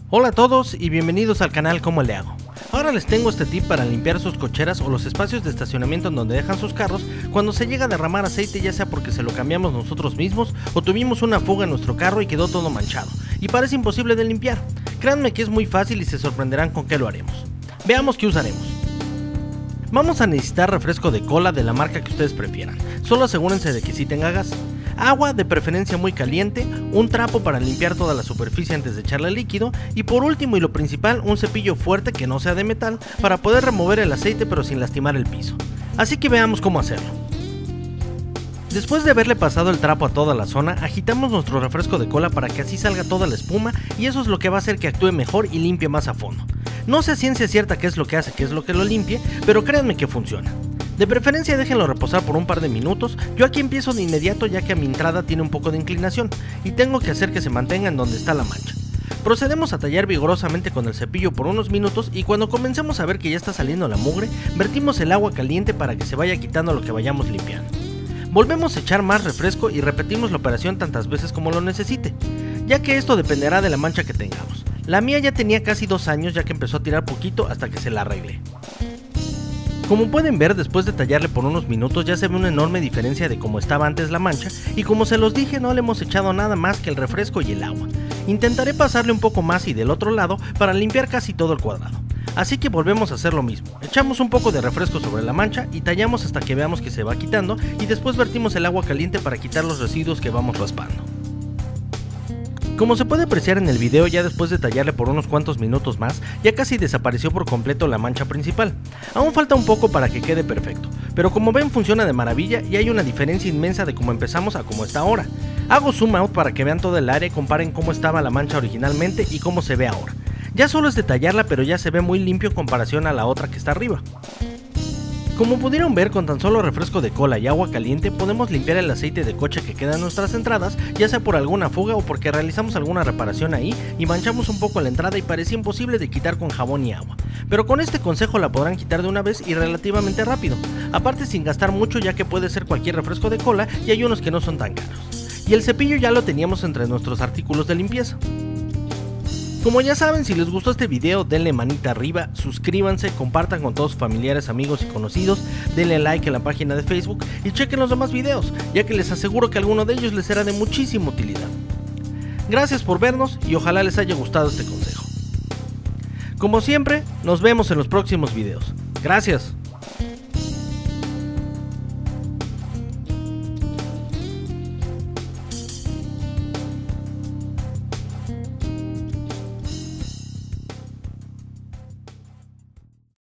Hola a todos y bienvenidos al canal Cómo le hago. Ahora les tengo este tip para limpiar sus cocheras o los espacios de estacionamiento en donde dejan sus carros cuando se llega a derramar aceite, ya sea porque se lo cambiamos nosotros mismos o tuvimos una fuga en nuestro carro y quedó todo manchado y parece imposible de limpiar. Créanme que es muy fácil y se sorprenderán con qué lo haremos. Veamos qué usaremos. Vamos a necesitar refresco de cola de la marca que ustedes prefieran, solo asegúrense de que sí tenga gas. Agua, de preferencia muy caliente, un trapo para limpiar toda la superficie antes de echarle líquido y por último y lo principal, un cepillo fuerte que no sea de metal para poder remover el aceite pero sin lastimar el piso. Así que veamos cómo hacerlo. Después de haberle pasado el trapo a toda la zona, agitamos nuestro refresco de cola para que así salga toda la espuma y eso es lo que va a hacer que actúe mejor y limpie más a fondo. No sé a ciencia cierta qué es lo que hace, qué es lo que lo limpie, pero créanme que funciona. De preferencia déjenlo reposar por un par de minutos, yo aquí empiezo de inmediato ya que a mi entrada tiene un poco de inclinación y tengo que hacer que se mantenga en donde está la mancha. Procedemos a tallar vigorosamente con el cepillo por unos minutos y cuando comencemos a ver que ya está saliendo la mugre, vertimos el agua caliente para que se vaya quitando lo que vayamos limpiando. Volvemos a echar más refresco y repetimos la operación tantas veces como lo necesite, ya que esto dependerá de la mancha que tengamos. La mía ya tenía casi 2 años ya que empezó a tirar poquito hasta que se la arreglé. Como pueden ver, después de tallarle por unos minutos ya se ve una enorme diferencia de cómo estaba antes la mancha y como se los dije no le hemos echado nada más que el refresco y el agua. Intentaré pasarle un poco más y del otro lado para limpiar casi todo el cuadrado. Así que volvemos a hacer lo mismo, echamos un poco de refresco sobre la mancha y tallamos hasta que veamos que se va quitando y después vertimos el agua caliente para quitar los residuos que vamos raspando. Como se puede apreciar en el video, ya después de tallarle por unos cuantos minutos más, ya casi desapareció por completo la mancha principal. Aún falta un poco para que quede perfecto, pero como ven funciona de maravilla y hay una diferencia inmensa de cómo empezamos a cómo está ahora. Hago zoom out para que vean todo el área y comparen cómo estaba la mancha originalmente y cómo se ve ahora. Ya solo es detallarla, pero ya se ve muy limpio en comparación a la otra que está arriba. Como pudieron ver, con tan solo refresco de cola y agua caliente podemos limpiar el aceite de coche que queda en nuestras entradas, ya sea por alguna fuga o porque realizamos alguna reparación ahí y manchamos un poco la entrada y parecía imposible de quitar con jabón y agua. Pero con este consejo la podrán quitar de una vez y relativamente rápido, aparte sin gastar mucho ya que puede ser cualquier refresco de cola y hay unos que no son tan caros. Y el cepillo ya lo teníamos entre nuestros artículos de limpieza. Como ya saben, si les gustó este video denle manita arriba, suscríbanse, compartan con todos sus familiares, amigos y conocidos, denle like en la página de Facebook y chequen los demás videos, ya que les aseguro que alguno de ellos les será de muchísima utilidad. Gracias por vernos y ojalá les haya gustado este consejo. Como siempre, nos vemos en los próximos videos. Gracias.